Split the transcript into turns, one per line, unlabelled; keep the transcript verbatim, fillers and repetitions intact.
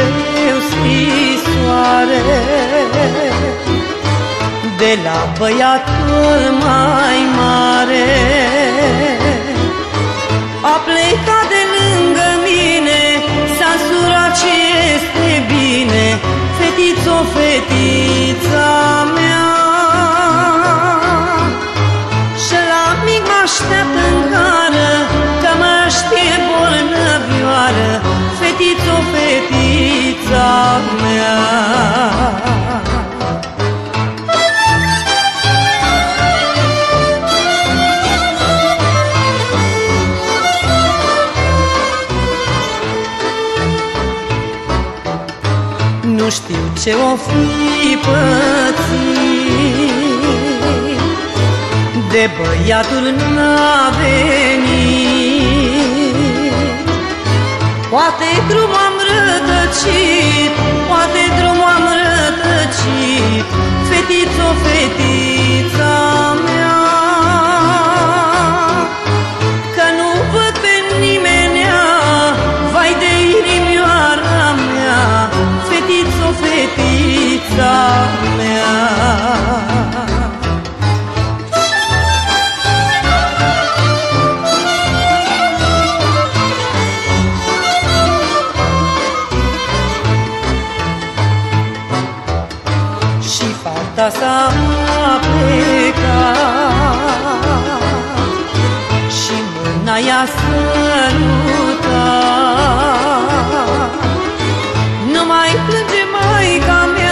eu scrisoare de la băiatul mai mare. A plecat de lângă mine, s-a surat și este bine, fetițo, fetița mea. Și la mic mă așteaptă în gară, că mă știe bolnăvioară, fetițo, fetița mea. Nu știu ce o fi pățit, de băiatul n-a venit. Poate drum am rătăcit, poate drum am rătăcit, fetițo, fetița mea. Că nu văd pe nimenea, vai de inimioara mea, fetițo, fetița mea. Și fata s-a plecat și mâna i-a sărutat. Nu mai plânge maica mea,